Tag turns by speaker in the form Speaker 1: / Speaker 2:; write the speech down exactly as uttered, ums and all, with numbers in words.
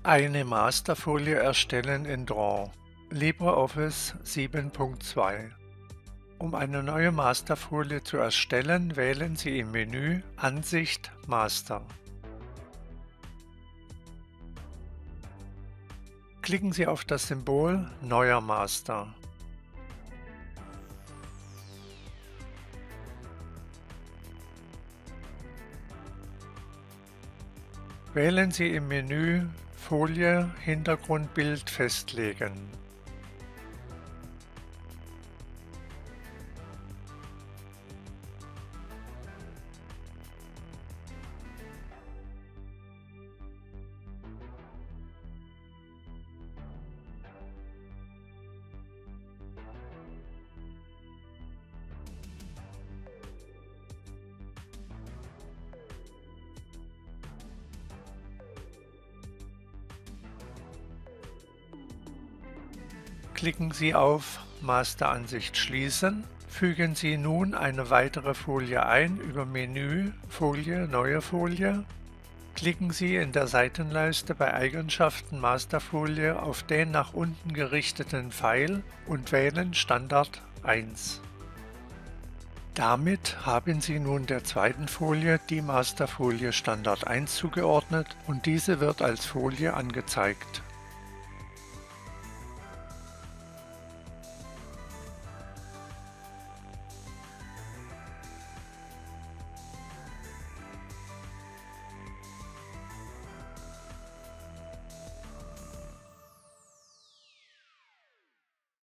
Speaker 1: Eine Masterfolie erstellen in Draw. LibreOffice sieben Punkt zwei. Um eine neue Masterfolie zu erstellen, wählen Sie im Menü Ansicht Master. Klicken Sie auf das Symbol Neuer Master. Wählen Sie im Menü Folie Hintergrundbild festlegen. Klicken Sie auf Masteransicht schließen. Fügen Sie nun eine weitere Folie ein über Menü Folie Neue Folie. Klicken Sie in der Seitenleiste bei Eigenschaften Masterfolie auf den nach unten gerichteten Pfeil und wählen Standard eins. Damit haben Sie nun der zweiten Folie die Masterfolie Standard eins zugeordnet und diese wird als Folie angezeigt.